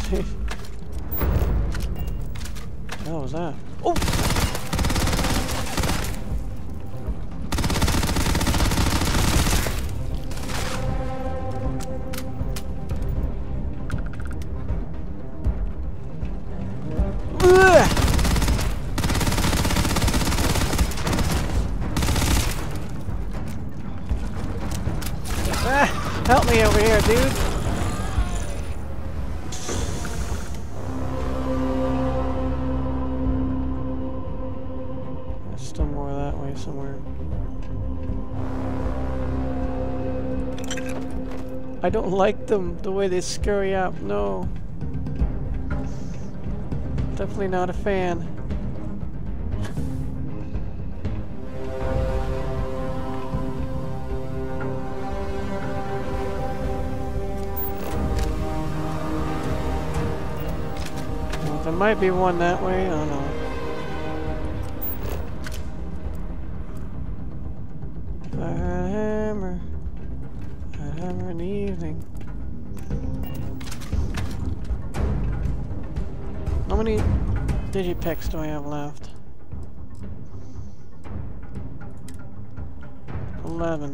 What the hell was that? Oh! Help me over here, dude! There's still more that way somewhere. I don't like them, the way they scurry out. No. Definitely not a fan. There might be one that way, I don't know. If I had a hammer, I'd hammer in the evening. How many digipicks do I have left? 11.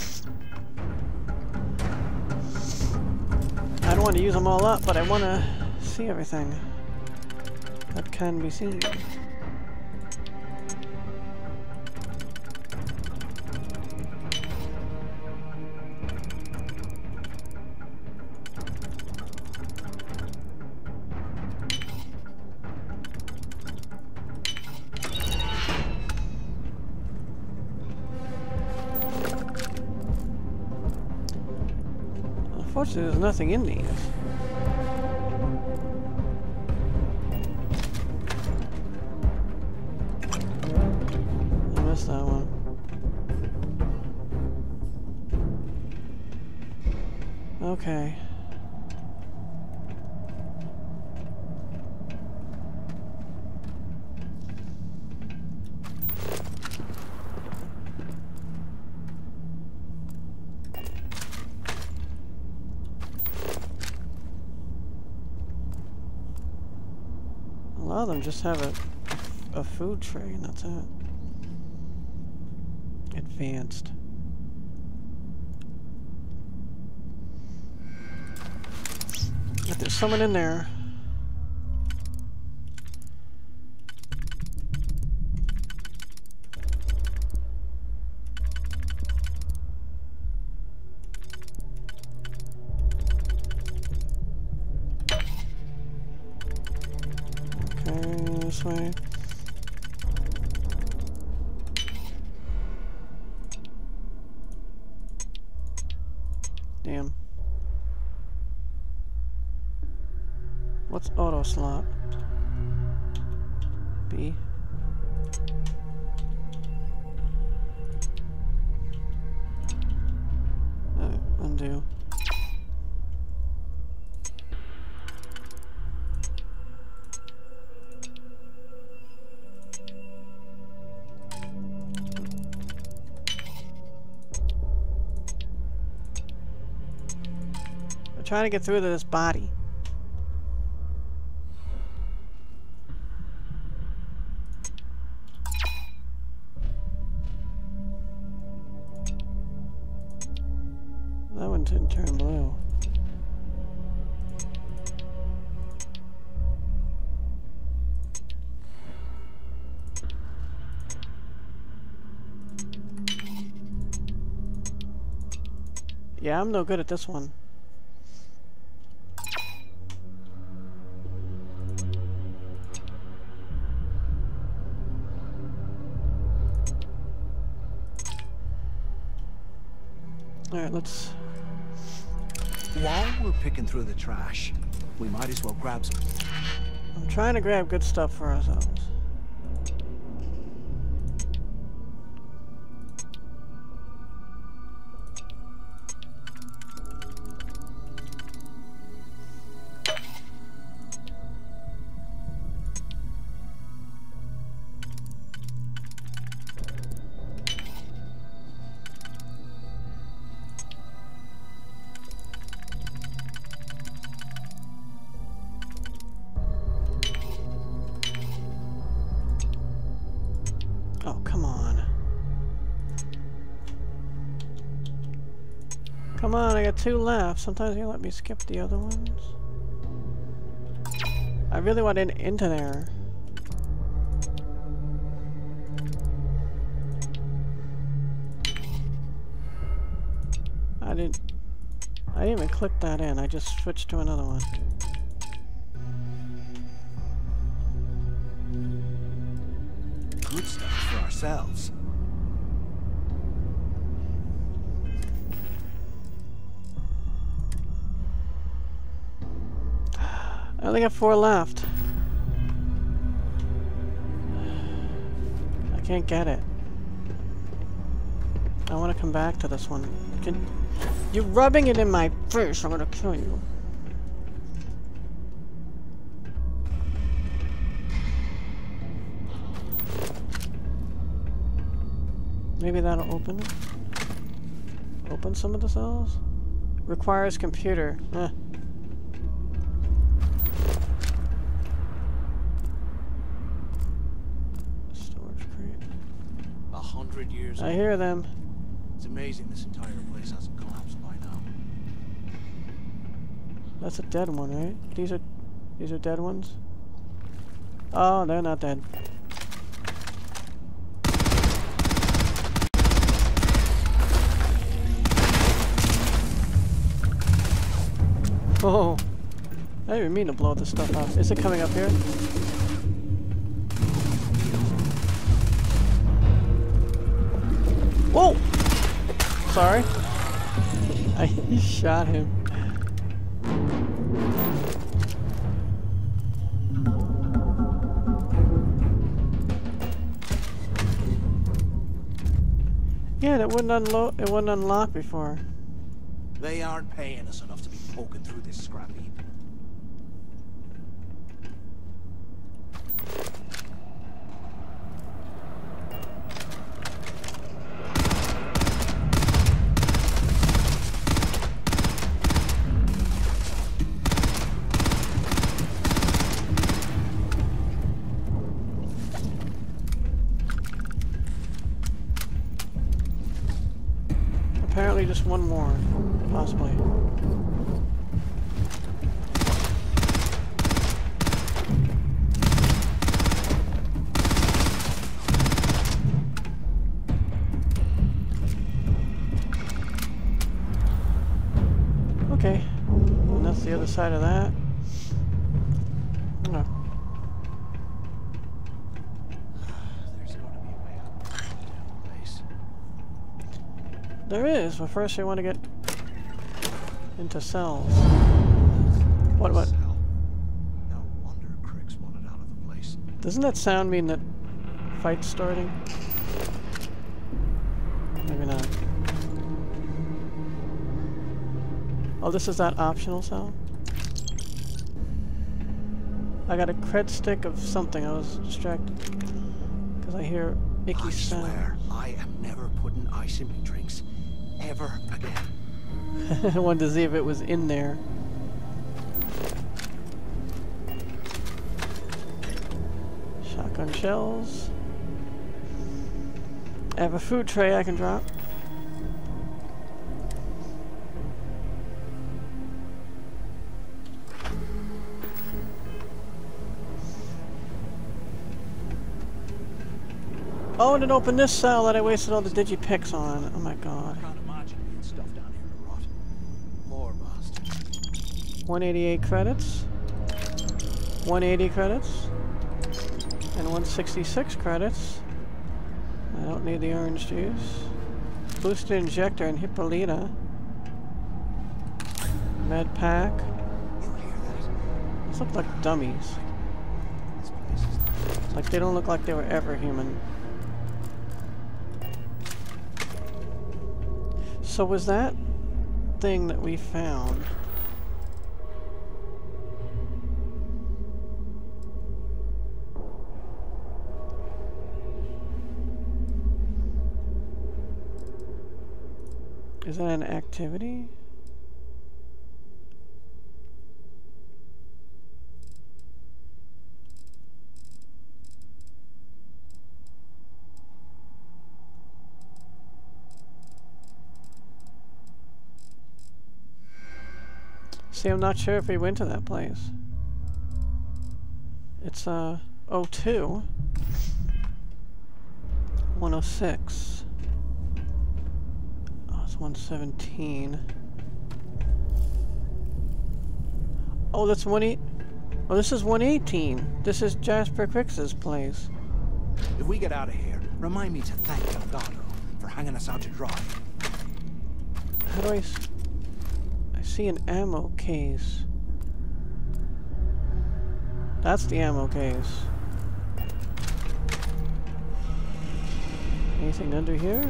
I don't want to use them all up, but I want to see everything that can be seen. Unfortunately, there's nothing in these. That one. Okay. A lot of them just have a food tray and that's it. Advanced. If there's someone in there. Okay, this way. Damn. What's auto slot? B. Undo. Trying to get through to this body. That one didn't turn blue. Yeah, I'm no good at this one. Alright, let's... While we're picking through the trash, we might as well grab some... I'm trying to grab good stuff for ourselves. Oh, come on. Come on, I got 2 left. Sometimes you let me skip the other ones. I really want into there. I didn't even click that in. I just switched to another one. Good stuff for ourselves. I only got 4 left. I can't get it. I want to come back to this one. You're rubbing it in my face. I'm gonna kill you. Maybe that'll open it. Open some of the cells. Requires computer. Eh. Storage crate. 100 years I old. hear them. It's amazing this entire place hasn't collapsed by now. That's a dead one, right? These are dead ones? Oh, they're not dead. Oh, I didn't even mean to blow this stuff up. Is it coming up here? Whoa! Sorry. I shot him. Yeah, it wouldn't unload. It wouldn't unlock before. They aren't paying us enough to be poking through this scrap heap. Apparently just one more, possibly. Okay, and that's the other side of that. No. There's got to be a way out of this place. There is, but first we want to get into cells. What? Hell. No wonder Kryx wanted out of the place. Doesn't that sound mean that fight's starting? Maybe not. Oh, this is that optional cell? I got a cred stick of something. I was distracted because I hear icky I sounds. swear, I am never putting ice in my drinks. Ever again. I wanted to see if it was in there. Shotgun shells. I have a food tray I can drop. Oh, and it opened this cell that I wasted all the digipicks on. Oh my god. I can't imagine being stuff down here to rot. Poor bastard. 188 credits. 180 credits. And 166 credits. I don't need the orange juice. Boosted injector and Hippolyta. Med pack. You hear that? These look like dummies. This place is Like they don't look like they were ever human. So was that thing that we found? Is that an activity? See, I'm not sure if we went to that place. It's, 02. 106. Oh, it's 117. Oh, that's 18. Oh, this is 118. This is Jasper Kryx's place. If we get out of here, remind me to thank Delgado for hanging us out to dry. How do I see an ammo case. That's the ammo case. Anything under here?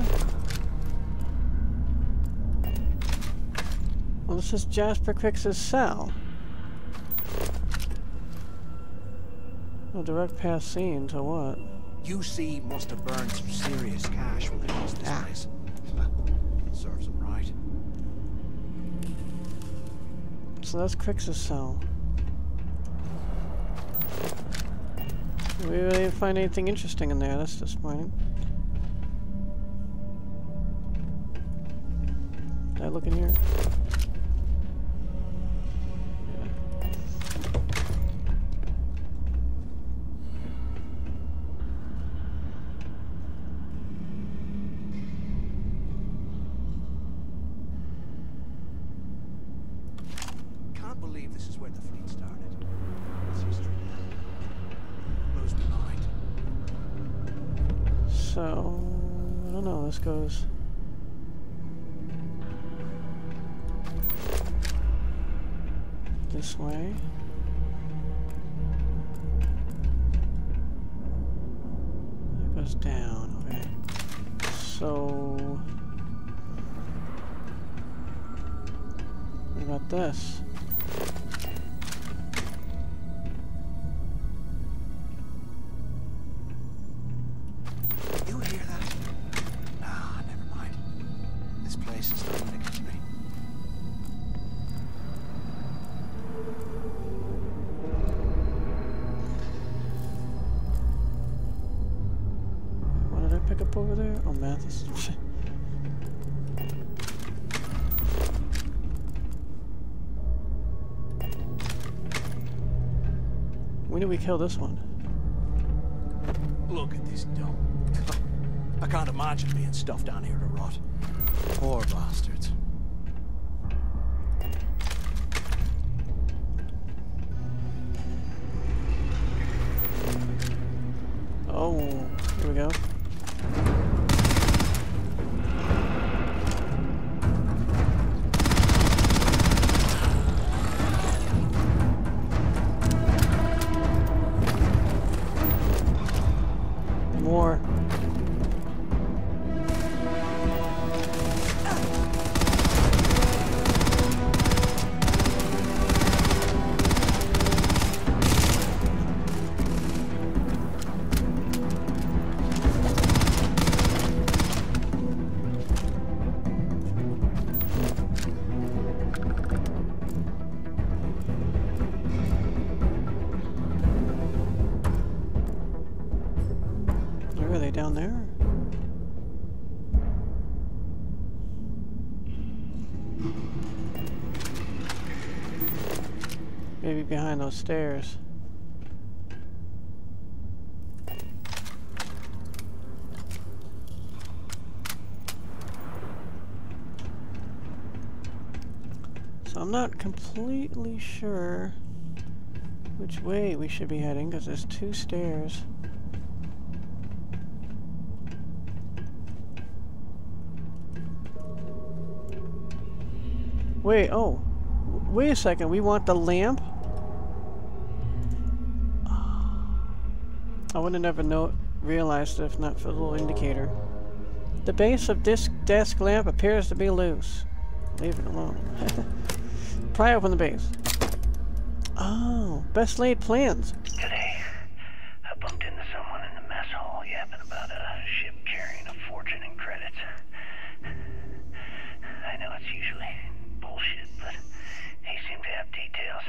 Well, this is Jasper Kryx's cell. A direct path scene to what? UC must have burned some serious cash when they lost this place. Serves them right. So that's Kryx's cell. We really didn't find anything interesting in there. That's disappointing. Did I look in here? Can't believe this is where the fleet started. It's history now. Blows my mind. So, I don't know. This goes. This way. That goes down, okay. So what about this? You hear that? Ah, never mind. This place is not gonna catch me. What did I pick up over there? Oh, Mathis. When did we kill this one? Look at this dump. I can't imagine being stuffed down here to rot. Poor bastards. Oh, here we go. More. Where are they, down there? Maybe behind those stairs. So I'm not completely sure which way we should be heading, because there's two stairs. Wait, oh. Wait a second, we want the lamp? I would have never realized it if not for the little indicator. The base of this desk lamp appears to be loose. Leave it alone. Pry open the base. Oh, best laid plans. Today, I bumped into someone in the mess hall yapping about a ship carrying a fortune in credits. I know it's usually bullshit, but he seemed to have details.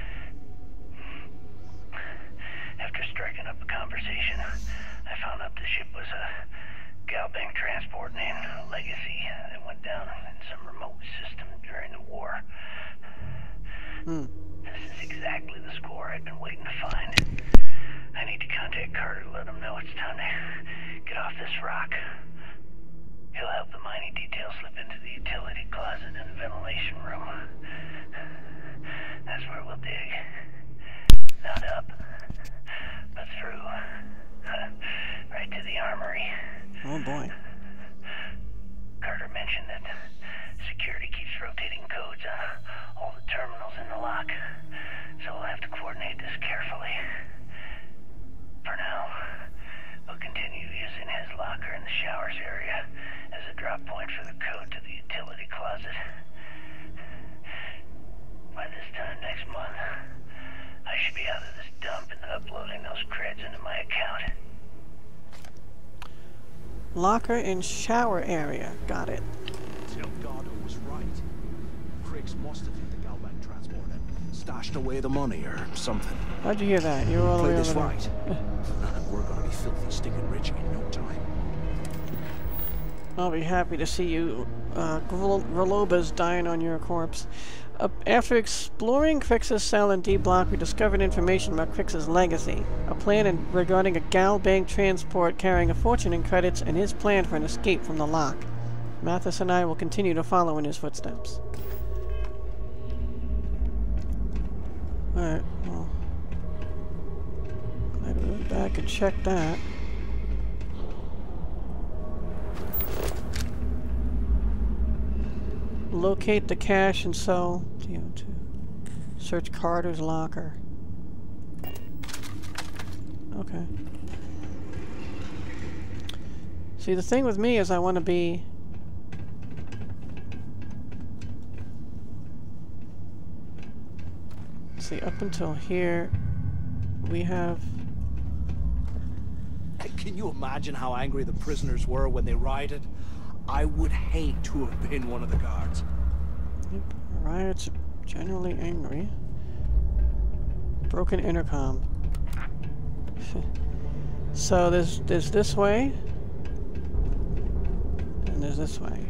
After striking up a conversation, I found out the ship was a Galbank transport named Legacy that went down in some remote system during the war. This is exactly the score I've been waiting to find. I need to contact Carter to let him know it's time to get off this rock. He'll help the mining details slip into the utility closet in the ventilation room. That's where we'll dig. Not up, but through. Right to the armory. Oh boy. Carter mentioned that security keeps rotating codes on all the terminals in the lock, so we'll have to coordinate this carefully. For now, we'll continue using his locker in the showers area as a drop point for the code to the utility closet. By this time next month, I should be out of this dump and uploading those creds into my account. Locker in shower area. Got it. Delgado was right. Kryx must have hit the Galbank transport and stashed away the money or something. How'd you hear that? You were all the way Play this over there. right, and we're gonna be filthy stinking rich in no time. I'll be happy to see you, Grolobas dying on your corpse. After exploring Kryx's cell in D Block, we discovered information about Kryx's legacy. A plan regarding a Galbank transport carrying a fortune in credits and his plan for an escape from the lock. Mathis and I will continue to follow in his footsteps. Alright, well. Glad we went back and checked that. Locate the cache and cell. TO2. Search Carter's locker. Okay. See, the thing with me is I want to be... See, up until here, we have... Can you imagine how angry the prisoners were when they rioted? I would hate to have been one of the guards. Yep, riots are generally angry. Broken intercom. So there's this way, and there's this way.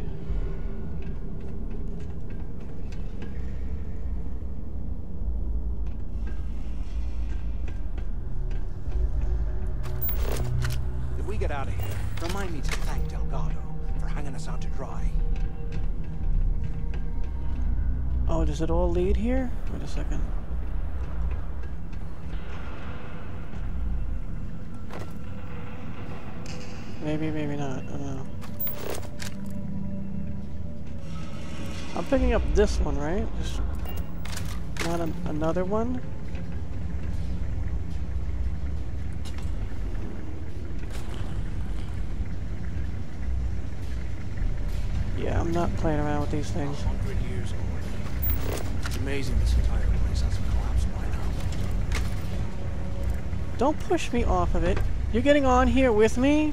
If we get out of here, remind me to thank Delgado for hanging us out to dry. Oh, does it all lead here? Wait a second. Maybe, maybe not. I don't know. I'm picking up this one, right? Just not another one? Yeah, I'm not playing around with these things. 100 years old. It's amazing this entire place hasn't collapsed by now. Don't push me off of it. You're getting on here with me?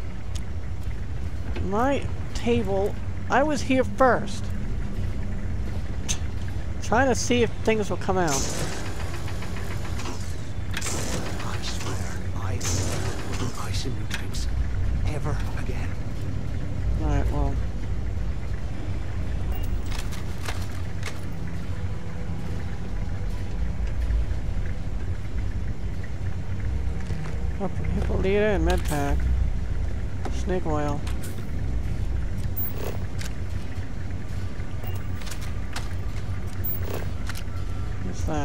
My table, I was here first. Trying to see if things will come out. I swear, I never put ice in your drinks. Ever again. Alright, well. Hippolyta and Medpack. Snake oil. What's that?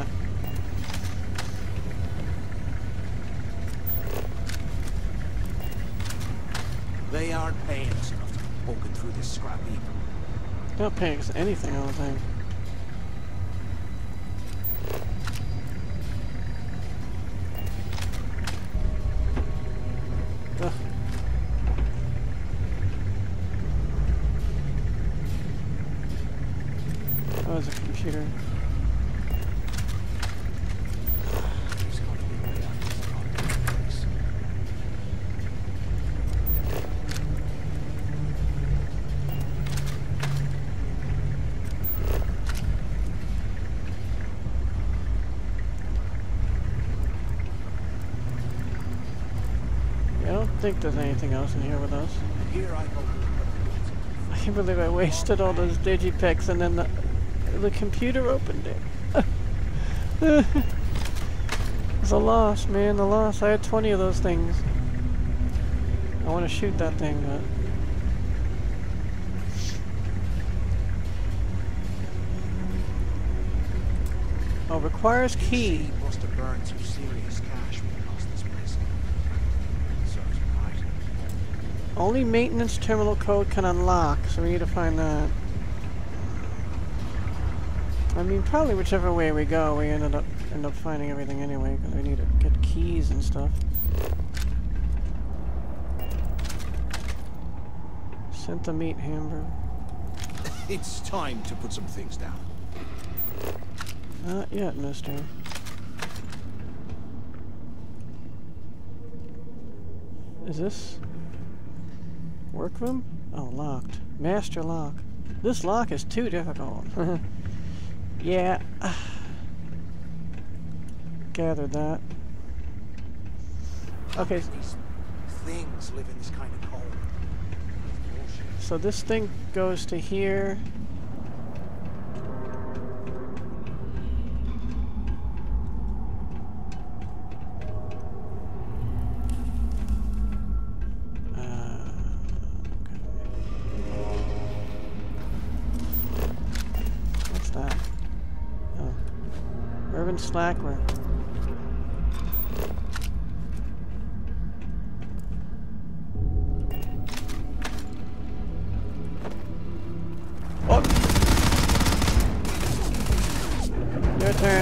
They aren't paying us enough to be poking through this scrap heap. Not paying us anything, I don't think. Ugh. Oh, it's a computer. There's gotta be a way out of this goddamn place. I don't think there's anything else in here with us. Here I go. I can't believe I wasted all those digipics and then the computer opened it. It's a loss, man, the loss. I had 20 of those things. I want to shoot that thing, but... Oh, requires key. He must have burned some serious cash when he lost this place. Serves him right. Only maintenance terminal code can unlock, so we need to find that. I mean, probably whichever way we go, we end up finding everything anyway, because we need to get keys and stuff. Sent the meat hamburger. It's time to put some things down. Not yet, mister. Is this workroom? Oh, locked. Master lock. This lock is too difficult. Yeah. Gathered that. Okay. These things live in this kind of cold. So this thing goes to here. What's that? Oh. Urban Slacker. Your turn.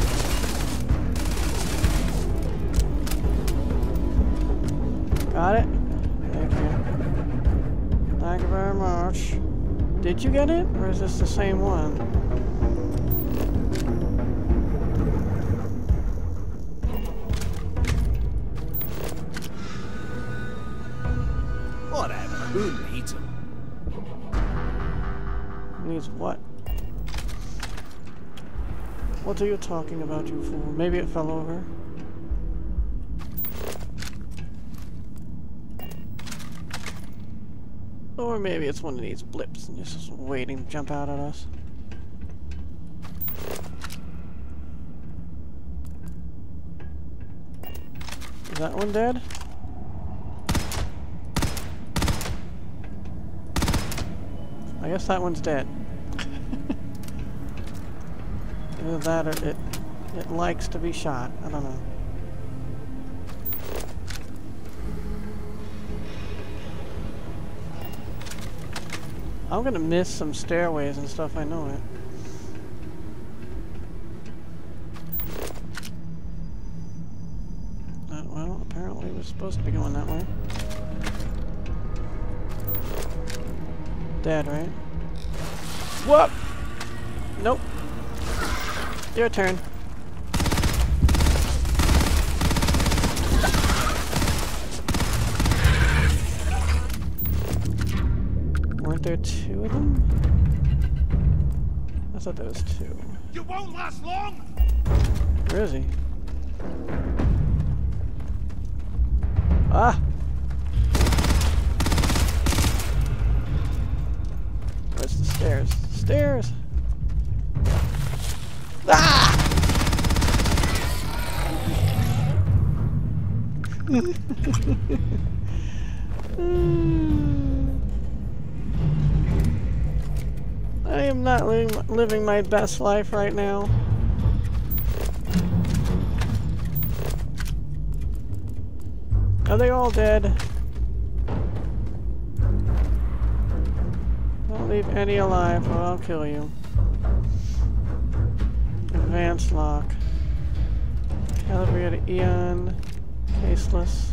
Got it? Thank you. Thank you very much. Did you get it? Or is this the same one? Whatever. Who needs them? Needs what? What are you talking about, you fool? Maybe it fell over. Or maybe it's one of these blips and just waiting to jump out at us. Is that one dead? I guess that one's dead. Either that or it likes to be shot. I don't know. I'm gonna miss some stairways and stuff, I know it. Well, apparently we're supposed to be going that way. Dead, right? Whoop! Nope. Your turn. Weren't there two of them? I thought there was two. You won't last long! Where is he? Ah! Where's the stairs? Stairs! Ah! I am not living my best life right now. Are they all dead? Don't leave any alive or I'll kill you. Advanced lock. Calibrated Eon. Caseless.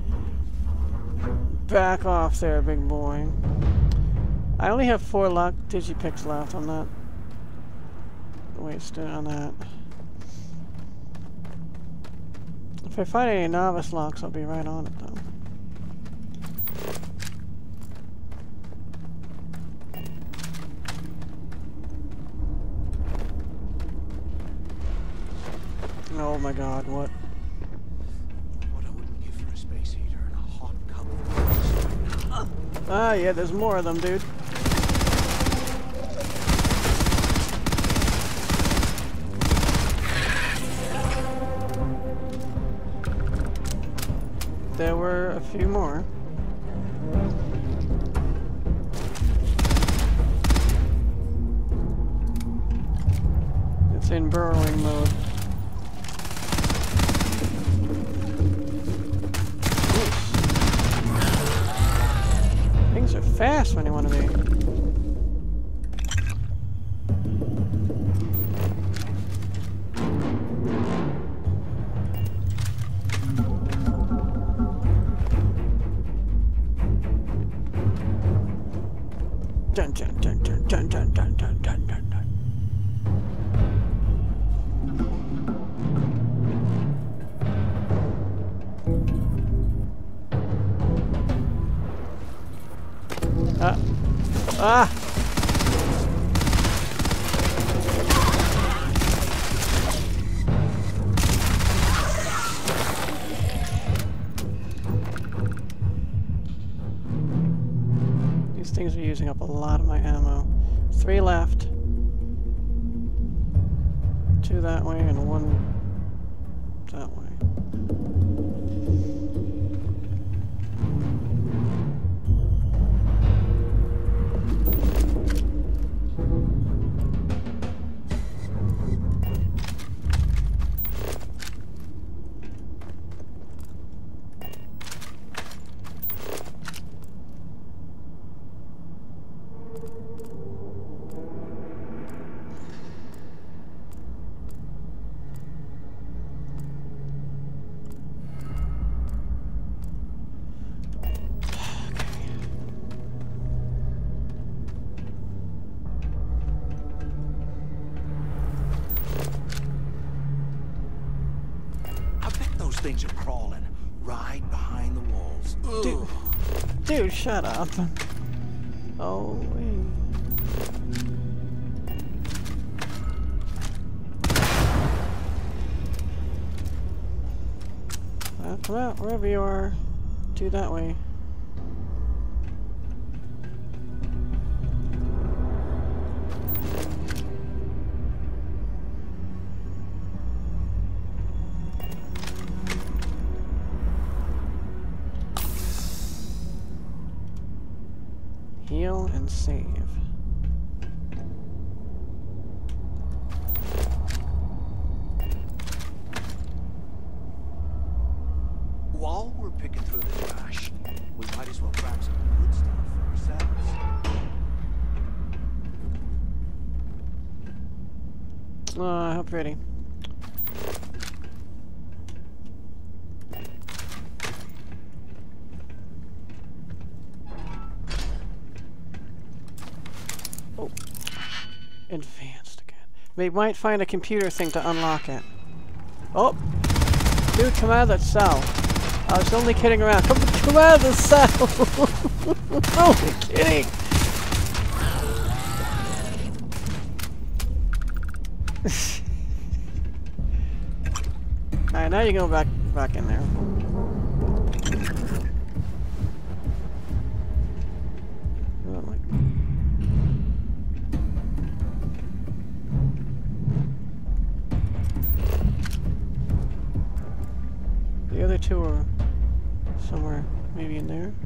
Back off there, big boy. I only have 4 lock digipicks left. I'm not wasting on that. If I find any novice locks, I'll be right on it though. Oh my god, what? What I wouldn't give for a space heater and a hot cup of coffee. Ah, yeah, there's more of them, dude. there were a few more. It's in burrowing mode. Things are fast when you want to be. Dun dun dun dun dun dun dun dun dun dun dun. Ah! These things are using up a lot of my ammo. 3 left. 2 that way and 1 that way. Things are crawling right behind the walls. Dude, shut up. Oh, wait. Well, come out, wherever you are. Do that way. Heal and save. While we're picking through the trash, we might as well grab some good stuff for ourselves. How pretty. Oh. Advanced again. We might find a computer thing to unlock it. Oh! Dude, come out of that cell. I was only kidding around. Come out of the cell! Only kidding! Alright, now you go back in there. The other two are somewhere, maybe in there,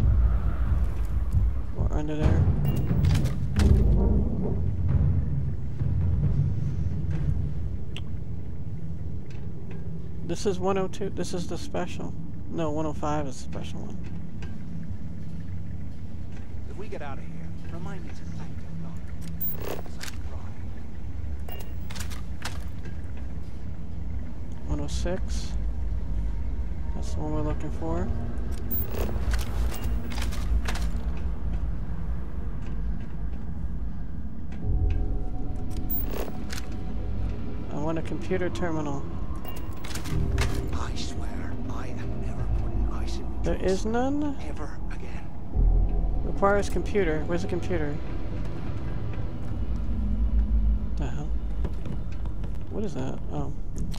or under there. This is 102. This is the special. No, 105 is the special one. If we get out of here, remind me to thank you. 106. That's the one we're looking for. I want a computer terminal. I swear, I am never putting ice in. There is none? Ever again. Requires computer. Where's the computer? The hell? What is that? Oh.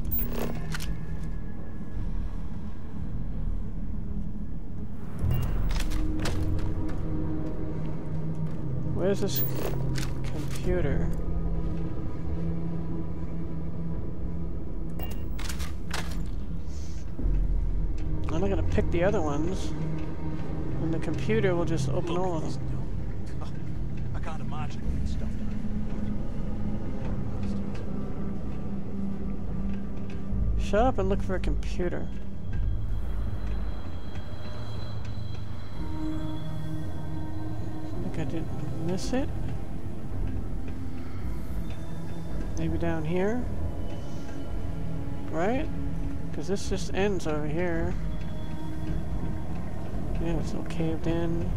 Where's this computer? I'm not gonna pick the other ones. And the computer will just open all of them. I can't imagine all this stuff done. Shut up and look for a computer. I think I didn't miss it. Maybe down here? Right? Because this just ends over here. Yeah, it's all caved in.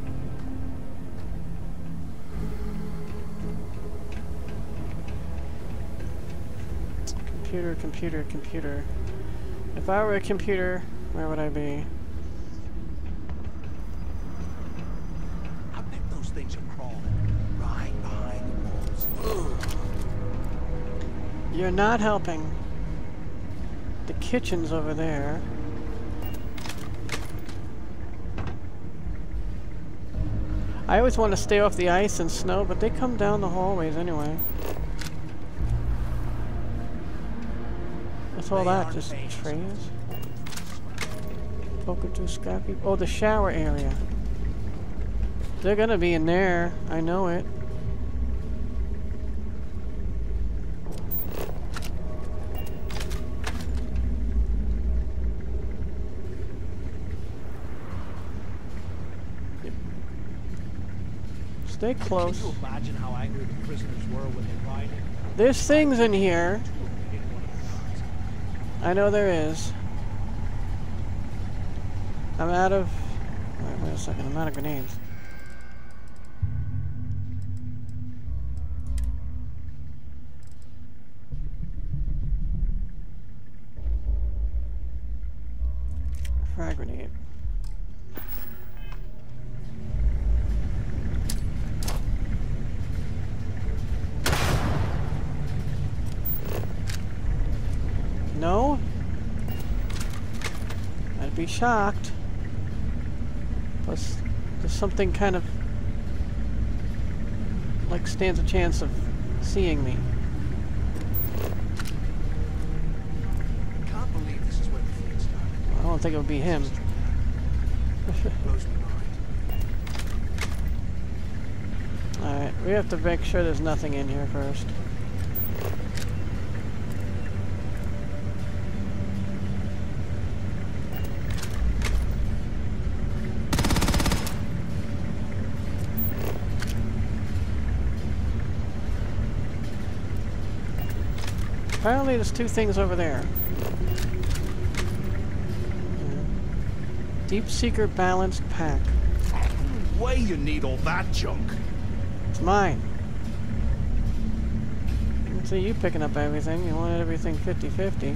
Computer, computer, computer. If I were a computer, where would I be? I bet those things are crawling right behind the walls. Ugh. You're not helping. The kitchen's over there. I always want to stay off the ice and snow, but they come down the hallways anyway. What's all that? Just trays? Poker to scrappy. Oh, the shower area. They're gonna be in there. I know it. Stay close. Can you imagine how angry the prisoners were when they rioted? There's things in here. I know there is. I'm out of... Wait a second. I'm out of grenades. Frag grenade. No? I'd be shocked. Plus, there's something kind of like stands a chance of seeing me. I can't believe this is where the fleet started. I don't think it would be him. Blows my mind. Alright, we have to make sure there's nothing in here first. Apparently there's two things over there. Deep Seeker Balanced Pack. No way you need all that junk. It's mine. Let's see you picking up everything. You wanted everything 50-50.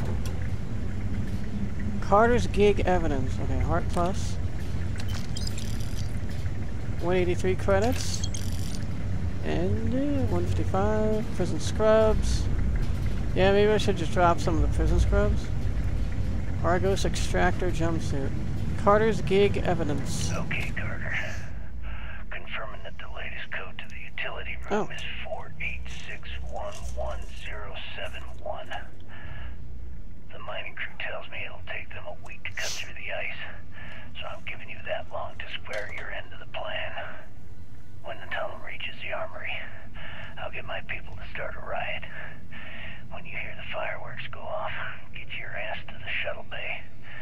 Carter's Gig Evidence. Okay, Heart Plus. 183 credits. And 155. Prison Scrubs. Yeah, maybe I should just drop some of the prison scrubs. Argos Extractor Jumpsuit. Carter's Gig Evidence. Okay, Carter. Confirming that the latest code to the utility room is 486111071. The mining crew tells me it'll take them a week to cut through the ice, so I'm giving you that long to square your end of the plan. When the tunnel reaches the armory, I'll get my people to start a riot. When you hear the fireworks go off, get your ass to the shuttle bay.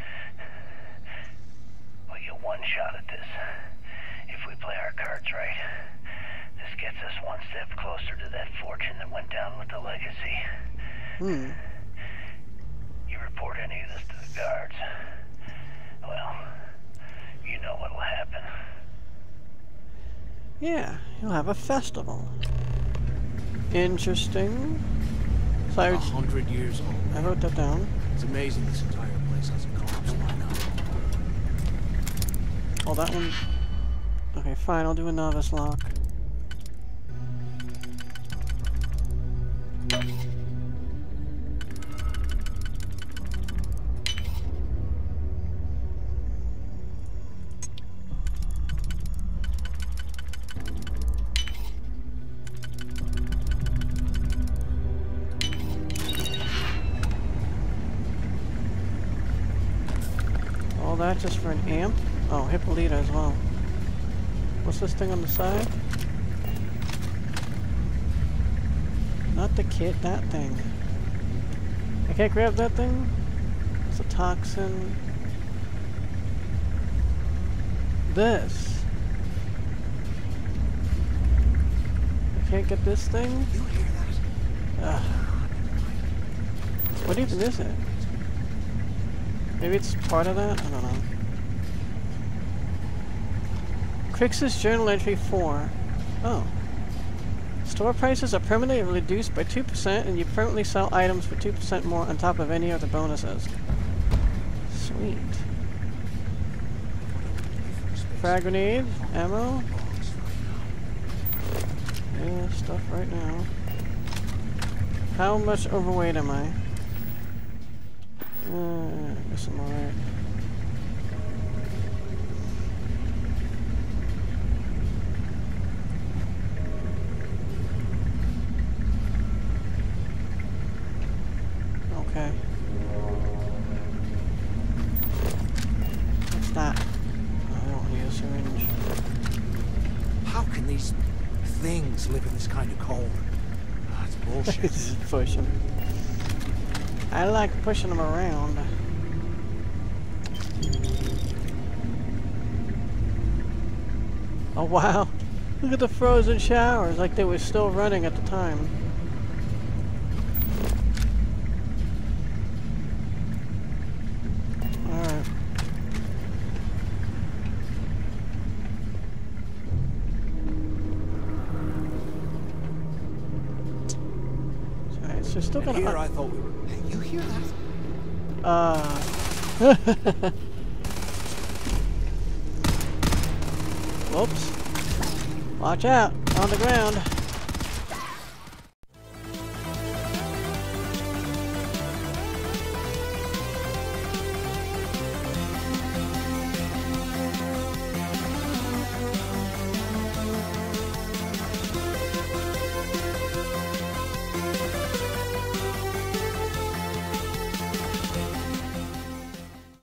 We get one shot at this. If we play our cards right, this gets us one step closer to that fortune that went down with the legacy. You report any of this to the guards, well, you know what'll happen. Yeah, you'll have a festival. Interesting. So 100 years old. I wrote that down. It's amazing this entire place has a corpse line up. Oh, that one. Okay, fine. I'll do a novice lock. all that just for an amp? Oh, Hippolyta as well. What's this thing on the side? Not the kit, that thing. I can't grab that thing? It's a toxin. This. I can't get this thing? You hear that? Ugh. What even is it? Maybe it's part of that? I don't know. Kryx's journal entry 4. Oh. Store prices are permanently reduced by 2% and you permanently sell items for 2% more on top of any other bonuses. Sweet. Frag grenade, ammo. Yeah, stuff right now. How much overweight am I? I guess I'm alright. Okay. What's that? Oh, I don't need a syringe. How can these things live in this kind of cold? That's bullshit. Just push them. I like pushing them around. Oh wow! Look at the frozen showers, like they were still running at the time. Alright. Alright, so we're still gonna... Here I thought we were... Hey, you hear that? Whoops. Watch out! On the ground.